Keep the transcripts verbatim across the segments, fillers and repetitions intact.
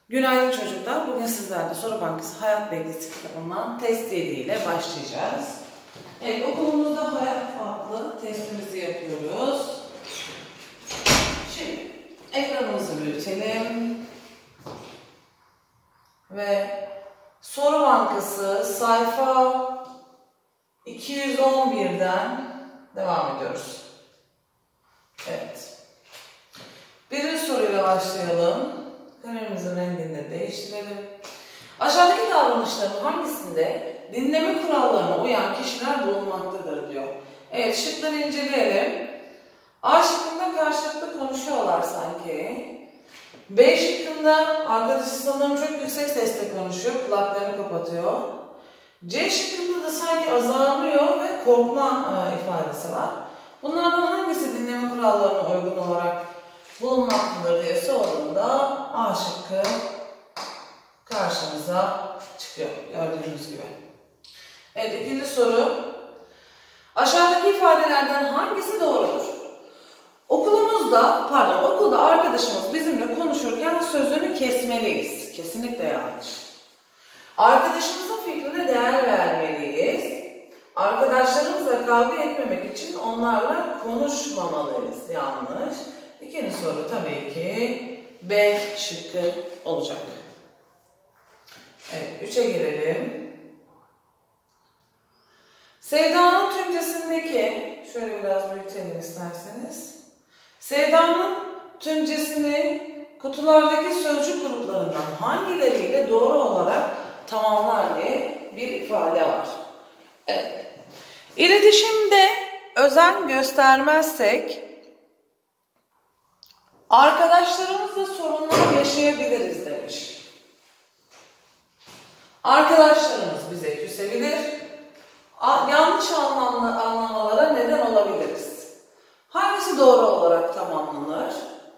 Günaydın çocuklar. Bugün sizlerle Soru Bankası Hayat Bilgisi kitabından test yedi ile başlayacağız. Evet, okulumuzda hayat adlı testimizi yapıyoruz. Şimdi ekranımızı büyütelim. Ve Soru Bankası sayfa iki yüz on birden devam ediyoruz. Evet. Birinci soruyla başlayalım. Kalemimizin rengini de değiştirelim. Aşağıdaki davranışların hangisinde dinleme kurallarına uyan kişiler bulunmaktadır diyor. Evet, şıkları inceleyelim. A şıkkında karşılıklı konuşuyorlar sanki. B şıkkında arkadaşı sanırım çok yüksek sesle konuşuyor, kulaklarını kapatıyor. C şıkkında da sanki azarlıyor ve korkma e, ifadesi var. Bunlardan hangisi dinleme kurallarına uygun olarak bulunmaktadır diye sorduğunda A şıkkı karşımıza çıkıyor. Gördüğünüz gibi. Evet, ikinci soru. Aşağıdaki ifadelerden hangisi doğrudur? Okulumuzda, pardon okulda arkadaşımız bizimle konuşurken sözünü kesmeliyiz. Kesinlikle yanlış. Arkadaşımızın fikrine değer vermeliyiz. Arkadaşlarımızla kavga etmemek için onlarla konuşmamalıyız. Yanlış. İkinci soru tabii ki B şıkkı olacak. Evet, üçe gelelim. Sevda'nın tümcesindeki, şöyle biraz büyütelim isterseniz. Sevda'nın tümcesini kutulardaki sözcük gruplarından hangileriyle doğru olarak tamamlar diye bir ifade var. Evet. İletişimde özen göstermezsek arkadaşlarımızla sorunlar yaşayabiliriz demiş. Arkadaşlarımız bize küsebilir, yanlış anlamlı anlamalara neden olabiliriz. Hangisi doğru olarak tamamlanır?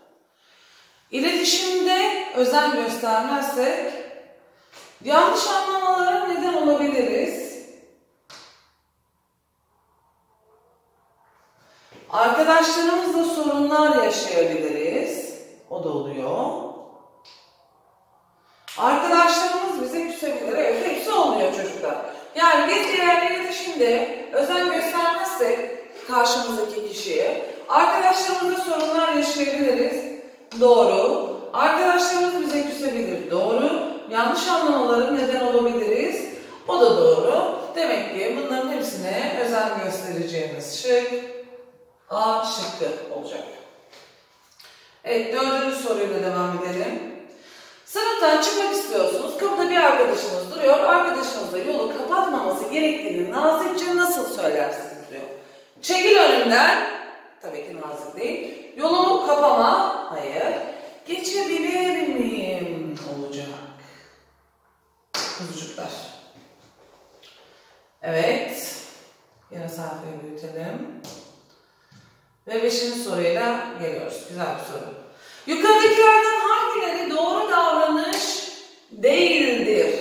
İletişimde özen göstermezsek yanlış anlamalara neden olabiliriz. Arkadaşlarımızla sorunlar yaşayabiliriz. O da oluyor. Arkadaşlarımız bize küsebilir. Evet, hepsi oluyor çocuklar. Yani biz eğer iletişimde özen göstermezsek karşımızdaki kişiye, arkadaşlarımızla sorunlar yaşayabiliriz. Doğru. Arkadaşlarımız bize küsebilir. Doğru. Yanlış anlamaları neden olabiliriz. O da doğru. Demek ki bunların hepsine özen göstereceğimiz şık A şıkkı olacak. Evet, dördüncü soruyla devam edelim. Sınıftan çıkmak istiyorsunuz. Kapıda bir arkadaşınız duruyor. Arkadaşınızla yolu kapatmaması gerektiğini nazikçe nasıl söylersiniz diyor. Çekil önümden. Tabii ki nazik değil. Yolumu kapama. Hayır. Geçebilir miyim? Olacak. Kuzucuklar. Evet. Yine sayfayı büyütelim. Ve beşinci soruyla geliyoruz. Güzel bir soru. Yukarıdakilerden hangileri doğru davranış değildir?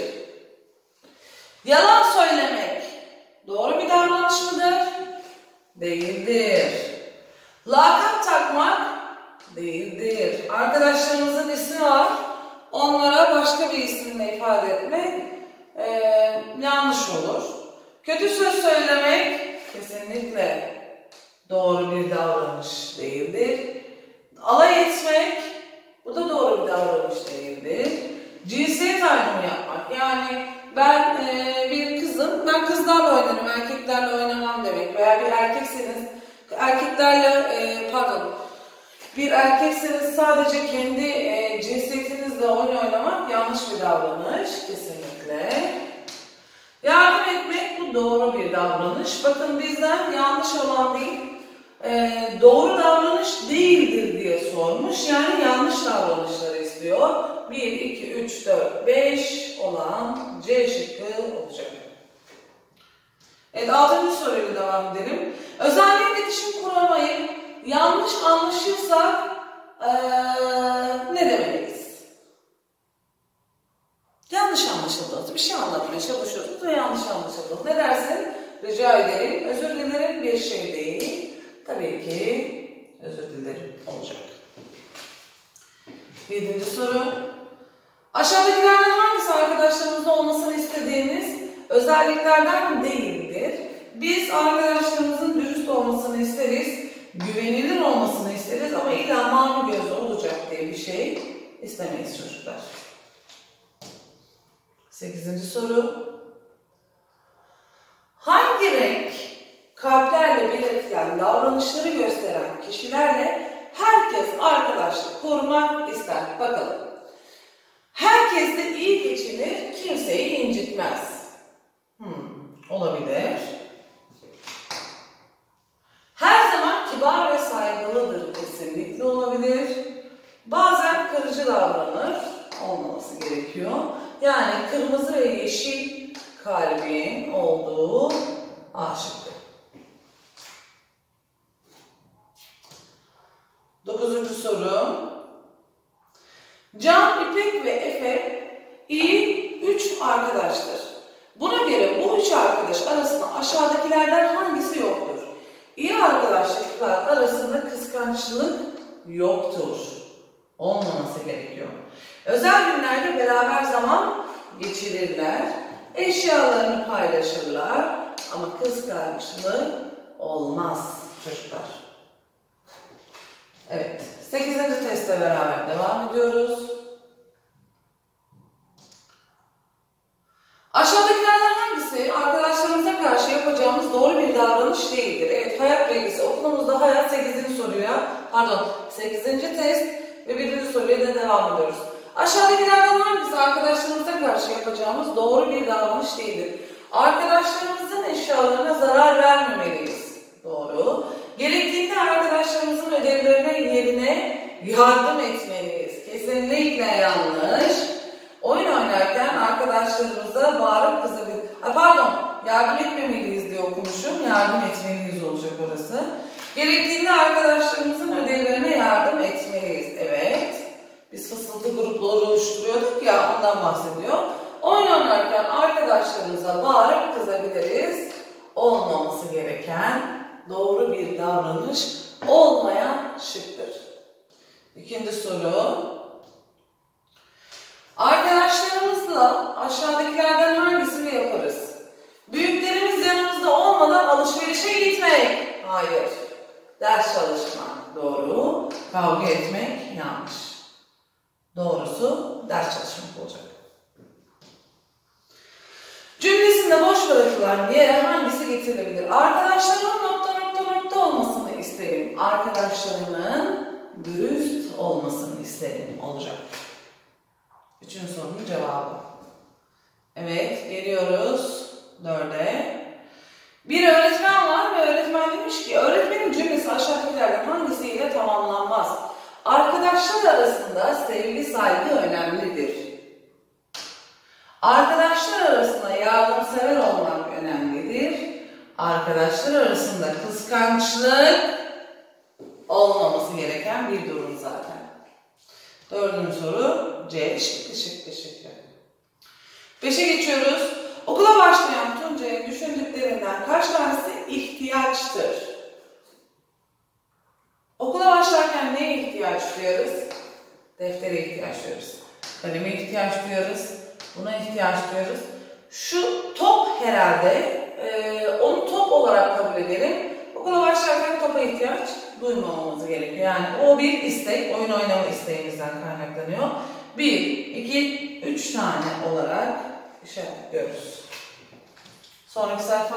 Yalan söylemek doğru bir davranış mıdır? Değildir. Lakap takmak değildir. Arkadaşlarımızın ismi var. Onlara başka bir isimle ifade etmek e, yanlış olur. Kötü söz söylemek kesinlikle doğru bir davranış değildir. Alay etmek, bu da doğru bir davranış değildir. Cinsiyet ayrımı yapmak, yani ben e, bir kızım, ben kızlarla oynarım, erkeklerle oynamam demek. Veya bir erkekseniz, erkeklerle, e, pardon, bir erkekseniz sadece kendi e, cinsiyetinizle oyun oynamak yanlış bir davranış, kesinlikle. Yardım etmek, bu doğru bir davranış. Bakın bizden yanlış olan değil, Ee, doğru davranış değildir diye sormuş. Yani yanlış davranışları istiyor. bir, iki, üç, dört, beş olan C şıkkı olacak. Evet, altıncı soruyla devam edelim. Özel iletişim kuramayıp yanlış anlaşırsak ee, ne demeliyiz? Yanlış anlaşıldınız. Bir şey anlatmaya çalışıyorsunuz ve yanlış anlaşıldınız. Ne dersin? Rica ederim. Özür dilerim, bir şey değil. Tabii ki özür dilerim olacak. Yedinci soru. Aşağı özelliklerden değildir. Biz arkadaşlarımızın dürüst olmasını isteriz, güvenilir olmasını isteriz ama illa mavi gözlü olacak diye bir şey istemeyiz çocuklar. Sekizinci soru. Hangi renk kalplerle belirtilen davranışları gösteren kişilerle herkes arkadaşlık kurmak ister? Bakalım. Herkesle iyi geçinir, kimseyi incitmez. Hmm, olabilir. Her zaman kibar ve saygılıdır, kesinlikle olabilir. Bazen kırıcı davranır, olmaması gerekiyor. Yani kırmızı ve yeşil kalbin olduğu A şıkkı. Dokuzuncu soru. Can, İpek ve Efe iyi üç arkadaştır. Buna göre bu üç arkadaş arasında aşağıdakilerden hangisi yoktur? İyi arkadaşlıklar arasında kıskançlık yoktur. Olmaması gerekiyor. Özel günlerde beraber zaman geçirirler. Eşyalarını paylaşırlar. Ama kıskançlık olmaz çocuklar. Evet. sekizinci testte beraber devam ediyoruz. Aşağıdakilerden hangisi arkadaşlarımıza karşı yapacağımız doğru bir davranış değildir? Evet, hayat bilgisi. Okulumuzda hayat sekizinci soruya, pardon sekizinci test ve birinci soruya da devam ediyoruz. Aşağıdakilerden hangisi arkadaşlarımıza karşı yapacağımız doğru bir davranış değildir? Arkadaşlarımızın eşyalarına zarar vermemeliyiz. Doğru. Gerektiğinde arkadaşlarımızın ödevlerine yerine yardım etmeliyiz. Kesinlikle yanlış. Oyun oynarken arkadaşlarımıza bağırıp kızabiliriz. Pardon, yardım etmemeliyiz diye okumuşum. Yardım etmeliyiz olacak orası. Gerektiğinde arkadaşlarımızın ödevlerine yardım etmeliyiz. Evet. Biz fısıltı grupları oluşturuyorduk ya, ondan bahsediyor. Oyun oynarken arkadaşlarımıza bağırıp kızabiliriz. Olmaması gereken doğru bir davranış olmayan şıktır. İkinci soru. Arkadaşlarımızla aşağıdakilerden hangisini yaparız? Büyüklerimiz yanımızda olmadan alışverişe gitmek. Hayır. Ders çalışmak. Doğru. Kavga etmek yanlış. Doğrusu ders çalışmak olacak. Cümlesinde boş bırakılan yere hangisi getirilebilir? Arkadaşlarımın nokta nokta nokta olmasını isterim. Arkadaşlarımın dürüst olmasını isterim olacak. Üçüncü sorunun cevabı. Evet, geliyoruz dörde. Bir öğretmen var ve öğretmen demiş ki, öğretmenin cümlesi aşağıdakilerden hangisiyle tamamlanmaz? Arkadaşlar arasında sevgi, saygı önemlidir. Arkadaşlar arasında yardımsever olmak önemlidir. Arkadaşlar arasında kıskançlık olmaması gereken bir durum zaten. Dördüncü soru C. Şıkkı şıkkı şıkkı. Beşe geçiyoruz. Okula başlayan Tuncay'ın düşündüklerinden kaç tanesi ihtiyaçtır? Okula başlarken neye ihtiyaç duyuyoruz? Deftere ihtiyaç duyuyoruz. Kaleme ihtiyaç duyuyoruz. Buna ihtiyaç duyuyoruz. Şu top herhalde, e, onu top olarak kabul edelim. Okula başlarken topa ihtiyaç duymamamız gerekiyor. Yani o bir istek, oyun oynama isteğimizden kaynaklanıyor. Bir, iki, üç tane olarak işaretliyoruz. Sonraki sayfa.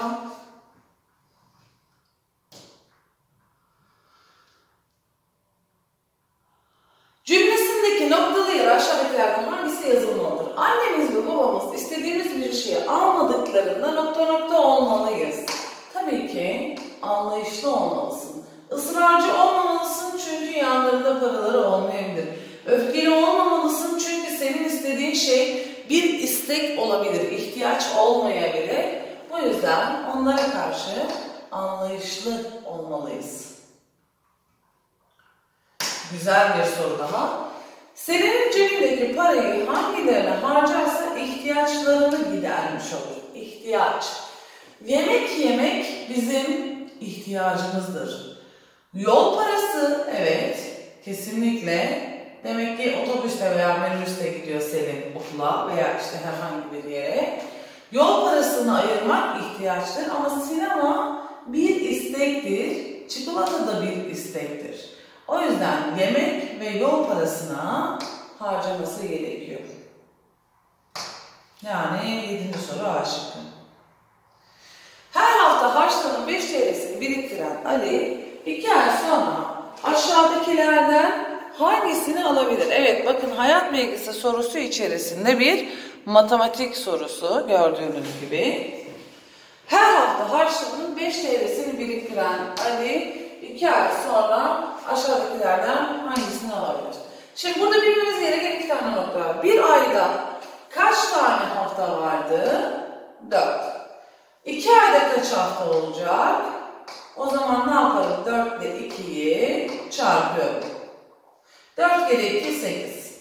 Cümlesindeki noktalı yer aşağıdakilerden hangisi yazılmalıdır? Annemiz ve babamız istediğimiz bir şeyi almadıklarında nokta nokta olmalıyız. Tabii ki anlayışlı olmalısın. Israrcı olmamalısın çünkü yanlarında paraları olmayabilir. Öfkeli olmamalısın çünkü senin istediğin şey bir istek olabilir, ihtiyaç olmayabilir. Bu yüzden onlara karşı anlayışlı olmalıyız. Güzel bir soru daha. Senin cebindeki parayı hangilerine harcarsa ihtiyaçlarını gidermiş olur. İhtiyaç. Yemek yemek bizim ihtiyacımızdır. Yol parası, evet, kesinlikle. Demek ki otobüste veya minibüste gidiyor Selin okula veya işte herhangi bir yere. Yol parasını ayırmak ihtiyaçtır ama sinema bir istektir. Çikolata da bir istektir. O yüzden yemek ve yol parasına harcaması gerekiyor. Yani yedinci soru A şıkkı. Her hafta harçlığının beş T L'sini biriktiren Ali iki ay sonra aşağıdakilerden hangisini alabilir? Evet, bakın hayat bilgisi sorusu içerisinde bir matematik sorusu gördüğünüz gibi. Her hafta harçlığının beş T L'sini biriktiren Ali iki ay sonra aşağıdakilerden hangisini alabilir? Şimdi burada bilmemiz gereken iki tane nokta var. Bir ayda kaç tane hafta vardı? dört. iki ayda kaç hafta olacak? O zaman ne yaparım? dört ile ikiyi çarpıyorum. dört kere iki, sekiz.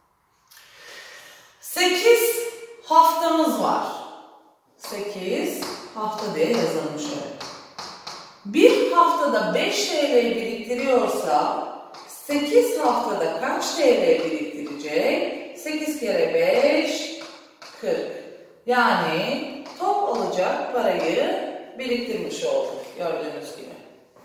sekiz haftamız var. sekiz hafta diye yazalım şöyle. Bir haftada beş T L biriktiriyorsa sekiz haftada kaç T L biriktirecek? sekiz kere beş, kırk. Yani top alacak parayı biriktirmiş olduk gördüğünüz gibi.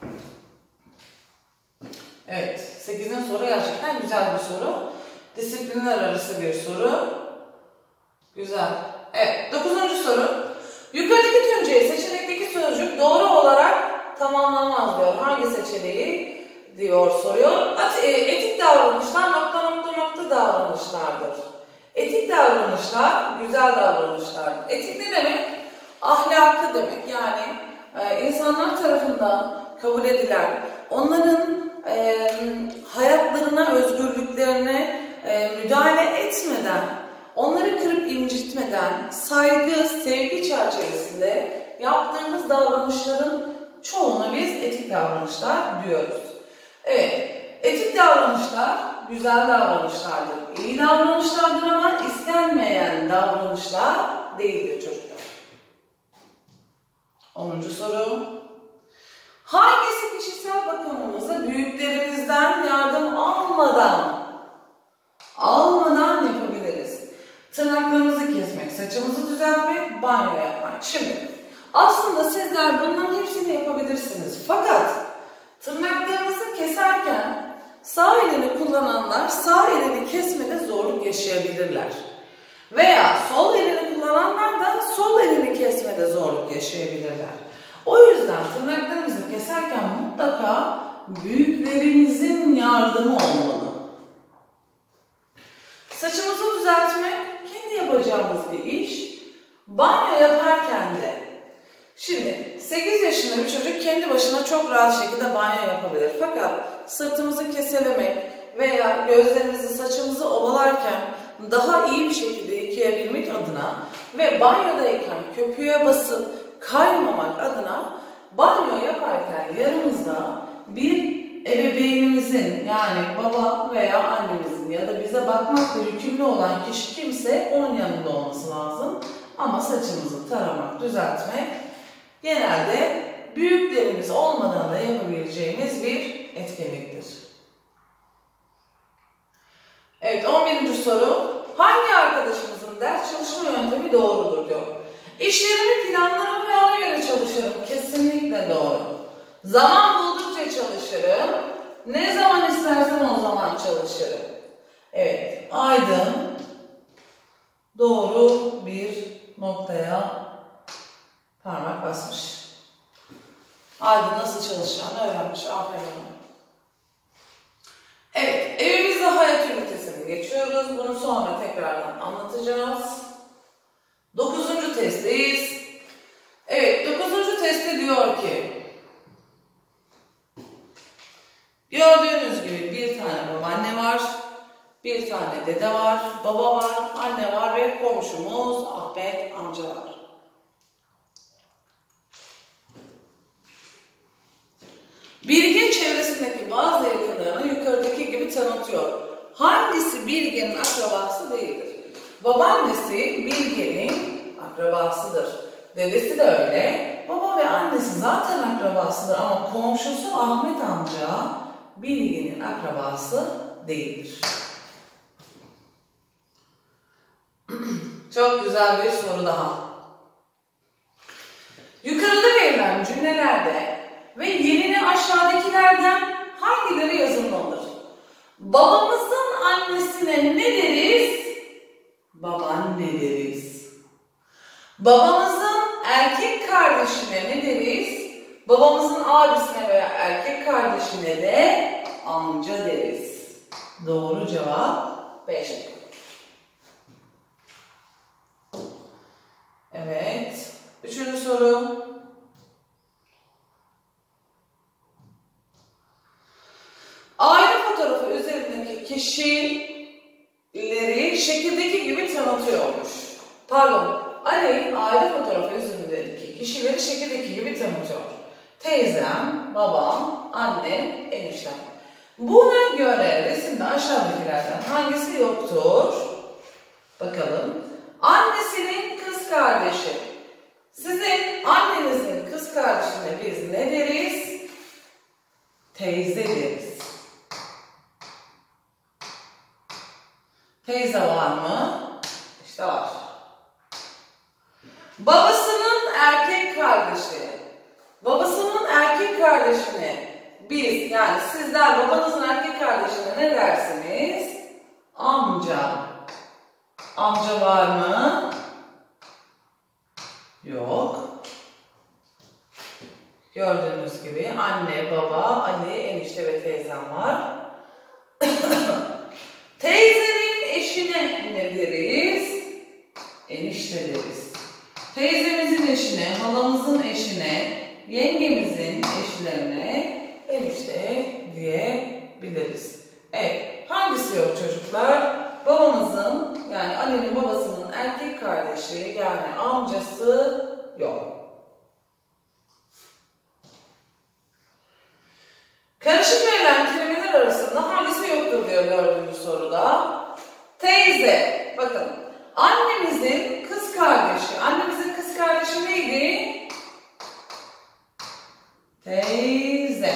Evet, sekizinci soru gerçekten güzel bir soru. Disiplinler arası bir soru. Güzel. Evet, dokuzuncu soru. Yukarıdaki tümceyi seçenekteki sözcük doğru olarak tamamlanmaz diyor. Hangi seçeneği diyor soruyor. Etik davranışlar nokta nokta nokta davranışlardır. Etik davranışlar güzel davranışlardır. Etik ne demek? Ahlakı demek. Yani e, insanlar tarafından kabul edilen, onların e, hayatlarına, özgürlüklerine e, müdahale etmeden, onları kırıp incitmeden, saygı, sevgi çerçevesinde yaptığımız davranışların çoğuna biz etik davranışlar diyoruz. Evet, etik davranışlar güzel davranışlardır. İyi davranışlardır ama istenmeyen davranışlar değildir çocuklar. onuncu soru. Hangisi kişisel bakımımızı büyüklerimizden yardım almadan almadan yapabiliriz? Tırnaklarımızı kesmek, saçımızı düzeltmek, banyo yapmak. Şimdi aslında sizler bunların hepsini yapabilirsiniz. Fakat tırnaklarınızı keserken sağ elini kullananlar sağ elini kesmede zorluk yaşayabilirler. Veya sol elini kullananlar da sol elini kesmede zorluk yaşayabilirler. O yüzden tırnaklarımızı keserken mutlaka büyüklerimizin yardımı olmalı. Saçımızı düzeltmek kendi yapacağımız bir iş. Banyo yaparken de. Şimdi sekiz yaşında bir çocuk kendi başına çok rahat şekilde banyo yapabilir. Fakat sırtımızı keselemek veya gözlerimizi, saçımızı ovalarken daha iyi bir şekilde yıkayabilmek adına ve banyodayken köpüğe basıp kaymamak adına banyo yaparken yanımızda bir ebeveynimizin, yani baba veya annemizin ya da bize bakmakla yükümlü olan kişi kimse onun yanında olması lazım. Ama saçımızı taramak, düzeltmek genelde büyüklerimiz olmadan da yapabileceğimiz bir etkinliktir. Evet, on birinci soru. Hangi arkadaşımızın ders çalışma yöntemi doğrudur diyor. İşlerimi planlarım ve ona göre çalışırım. Kesinlikle doğru. Zaman buldukça çalışırım. Ne zaman istersen o zaman çalışırım. Evet, Aydın doğru bir noktaya parmak basmış. Aydın nasıl çalışacağını öğrenmiş. Aferin ona. Evet, evimizde hayat ünitesini geçiyoruz. Bunu sonra tekrardan anlatacağız. Dokuzuncu testteyiz. Evet, dokuzuncu testte diyor ki gördüğünüz gibi bir tane babaanne var, bir tane dede var, baba var, anne var ve komşumuz Ahmet amca var. Bilgin çevresindeki bazı yakınlarını yukarıdaki gibi tanıtıyor. Hangisi Bilge'nin akrabası değildir? Babaannesi Bilge'nin akrabasıdır. Dedesi de öyle. Baba ve annesi zaten akrabasıdır ama komşusu Ahmet amca Bilge'nin akrabası değildir. Çok güzel bir soru daha. cümlelerde ve yerine aşağıdakilerden hangileri yazılmalıdır? Babamızın annesine ne deriz? Babaanne deriz. Babamızın erkek kardeşine ne deriz? Babamızın abisine veya erkek kardeşine de amca deriz. Doğru cevap B şıkkı. Evet. Üçüncü soru. Aile fotoğrafı üzerindeki kişileri şekildeki gibi tanıtıyormuş. Pardon. Ali aile fotoğrafı üzerindeki kişileri şekildeki gibi tanıtıyor. Teyzem, babam, annem, eniştem. Buna göre resimde aşağıdakilerden hangisi yoktur? Bakalım. Annesinin kız kardeşi. Sizin annenizin kız kardeşine biz ne deriz? Teyze deriz. Teyze var mı? İşte var. Babasının erkek kardeşi. Babasının erkek kardeşine biz, yani sizler babanızın erkek kardeşine ne dersiniz? Amca. Amca var mı? Yok. Gördüğünüz gibi anne, baba, Ali, enişte ve teyzem var. Teyzenin eşine ne deriz? Enişte deriz. Teyzemizin eşine, halamızın eşine, yengemizin eşlerine enişte diyebiliriz. Evet, hangisi yok çocuklar? Babamızın, yani annenin babasının erkek kardeşi, yani amcası yok. Karışık verilen kelimeler arasında hangisi yoktur diyor dördüncü soruda. Teyze, bakın. Annemizin kız kardeşi. Annemizin kız kardeşi neydi? Teyze.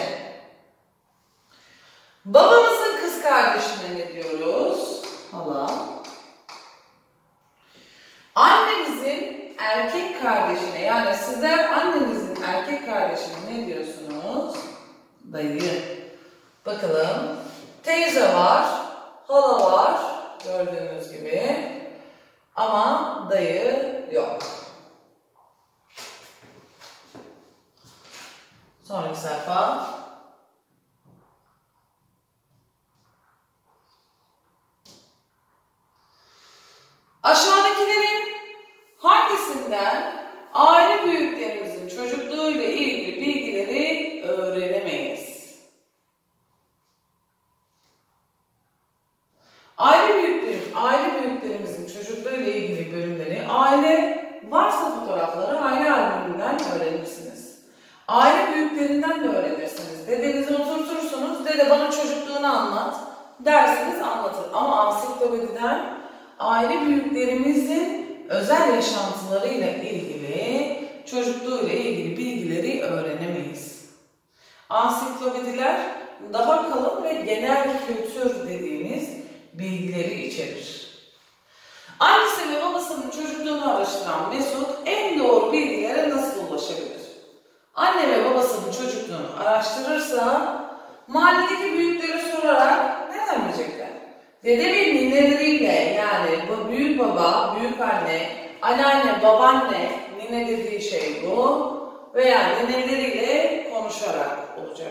Babamızın kız kardeşine ne diyoruz? Hala. Annemizin erkek kardeşine, yani sizler annenizin erkek kardeşine ne diyorsunuz? Dayı. Bakalım. Teyze var, hala var gördüğünüz gibi. Ama dayı yok. Sonraki sayfa. Aşağıdakilerin hangisinden aile büyüklerimizin çocukluğuyla ilgili bilgileri öğrenemeyiz? Aile büyüklerim, aile büyüklerimizin çocukluğuyla ilgili bölümleri, aile varsa fotoğrafları aile albümünden öğrenirsiniz. Aile büyüklerinden de öğrenirsiniz. Dedenizi oturtursunuz, dede bana çocukluğunu anlat dersiniz, anlatır. Ama ansiklopediden aile büyüklerimizin özel yaşantılarıyla ilgili, çocukluğuyla ilgili bilgileri öğrenemeyiz. Ansiklopediler daha kalın ve genel kültür dediğimiz bilgileri içerir. Annesi ve babasının çocukluğunu araştıran Mesut en doğru bilgilere nasıl ulaşabilir? Anne ve babasının çocukluğunu araştırırsa mahalledeki büyüklere sorarak nereden bilecekler? Dede ve nineleriyle, yani bu büyük baba, büyük anne, anneanne, babaanne, nine dediği şey bu, veya nineleriyle konuşarak olacak.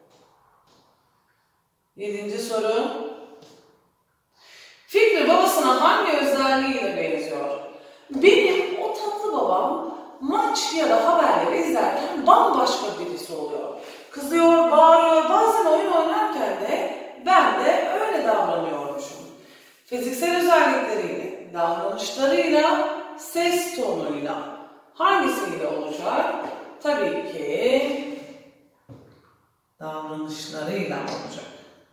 Yedinci soru. Fikri babasına hangi özelliğiyle benziyor? Benim o tatlı babam maç ya da haberleri izlerken bambaşka birisi oluyor. Kızıyor, bağırıyor, bazen oyun oynarken de ben de öyle davranıyormuşum. Fiziksel özellikleriyle, davranışlarıyla, ses tonuyla hangisiyle olacak? Tabii ki davranışlarıyla olacak.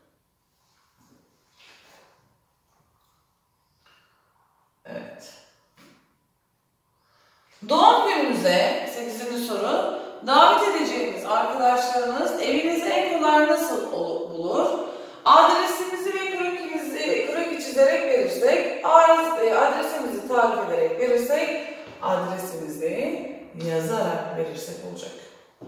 Evet. Doğum gününüze, sekizinci soru, davet edeceğiniz arkadaşlarınız evinizi en kolay nasıl bulur? Adresimizi ve krokimizi, kroki çizerek verirsek, adresimizi tarif ederek verirsek, adresimizi yazarak verirsek olacak.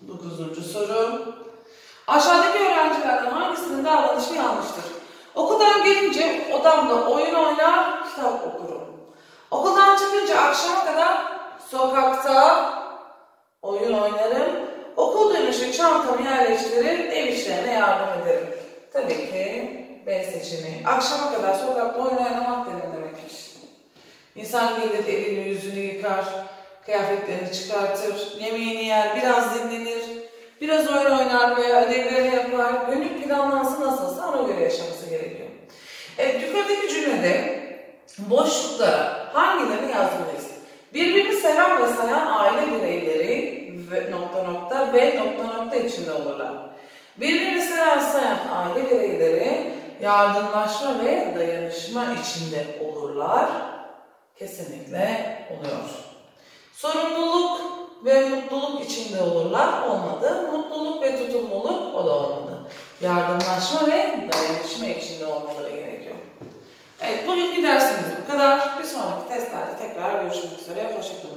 Dokuzuncu soru. Aşağıdaki öğrencilerden hangisinin davranışı yanlıştır? Okuldan gelince odamda oyun oynar, kitap okurum. Okuldan çıkınca akşama kadar sokakta oyun oynarım. Okul dönüşü çantamı yerleştirir, ev işlerine yardım ederim. Tabii ki B seçeneği. Akşama kadar sokakta oyun oynamak demek demekmiş. İnsan gelir, elini yüzünü yıkar, kıyafetlerini çıkartır, yemeğini yer, biraz dinlenir, biraz oyun oynar veya ödevlerini yapar. Günlük planlaması nasılsa ona göre yaşaması gerekiyor. Evet, yukarıdaki cümlede boşluklara hangilerini yazmalıyız? Birbirini seven ve sayan aile bireyleri ve nokta nokta ve nokta nokta içinde olurlar. Birbirini seven sayan aile bireyleri yardımlaşma ve dayanışma içinde olurlar. Kesinlikle oluyor. Sorumluluk ve mutluluk içinde olurlar. Olmadı. Mutluluk ve tutumluluk, o da olmadı. Yardımlaşma ve dayanışma içinde olmaları gerekiyor. Evet, bugünkü dersimiz bu kadar. Bir sonraki testlerde tekrar görüşmek üzere. Hoşçakalın.